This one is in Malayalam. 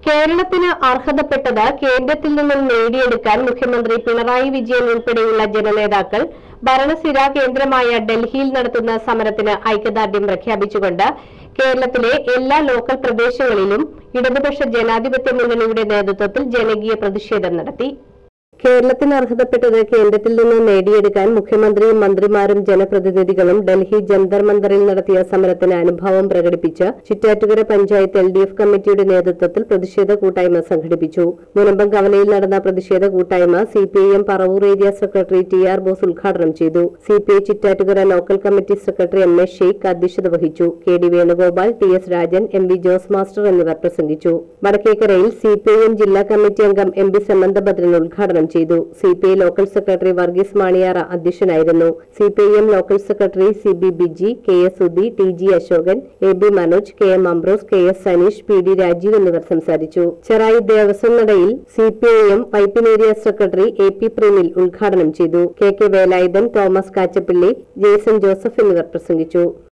കേരളത്തിന് അർഹതപ്പെട്ടത് കേന്ദ്രത്തിൽ നിന്നും നേടിയെടുക്കാൻ മുഖ്യമന്ത്രി പിണറായി വിജയൻ ഉൾപ്പെടെയുള്ള ജനനേതാക്കൾ ഭരണസിര കേന്ദ്രമായ ഡൽഹിയിൽ നടത്തുന്ന സമരത്തിന് ഐക്യദാർഢ്യം പ്രഖ്യാപിച്ചുകൊണ്ട് കേരളത്തിലെ എല്ലാ ലോക്കൽ പ്രദേശങ്ങളിലും ഇടതുപക്ഷ ജനാധിപത്യ മുന്നണിയുടെ നേതൃത്വത്തിൽ ജനകീയ പ്രതിഷേധം നടത്തി. കേരളത്തിന് അർഹതപ്പെട്ടത് കേന്ദ്രത്തിൽ നിന്ന് നേടിയെടുക്കാൻ മുഖ്യമന്ത്രിയും മന്ത്രിമാരും ജനപ്രതിനിധികളും ഡൽഹി ജന്തർ മന്ദറിൽ നടത്തിയ സമരത്തിന് അനുഭാവം പ്രകടിപ്പിച്ച് ചിറ്റാറ്റുകര പഞ്ചായത്ത് LDF കമ്മിറ്റിയുടെ നേതൃത്വത്തിൽ പ്രതിഷേധ കൂട്ടായ്മ സംഘടിപ്പിച്ചു. മുനമ്പം കവലയിൽ നടന്ന പ്രതിഷേധ കൂട്ടായ്മ CPIM Paravur area secretary TR Bose ഉദ്ഘാടനം ചെയ്തു. CPI Chittattukara local committee secretary MS Sheikh അധ്യക്ഷത വഹിച്ചു. KD Venugopal, TS Rajan, MV Jose master എന്നിവർ പ്രസംഗിച്ചു. വടക്കേക്കരയിൽ CPIM ജില്ലാ കമ്മിറ്റി അംഗം MB സമന്തഭദ്രൻ ഉദ്ഘാടനം ചെയ്തു. CPI local secretary Varghese Maniyara അധ്യക്ഷനായിരുന്നു. CPIM local secretary CB Biji, KS Udi, TG Ashokan, AB Manoj, KM Ambrose, KS Saneesh, PD Rajeev എന്നിവർ സംസാരിച്ചു. ചെറായി ദേവസ്വം നടയിൽ CPIM Vypin area secretary AP Premil ഉദ്ഘാടനം ചെയ്തു. KK വേലായുധൻ, തോമസ് കാച്ചപ്പള്ളി, ജെയ്സൺ ജോസഫ് എന്നിവർ പ്രസംഗിച്ചു.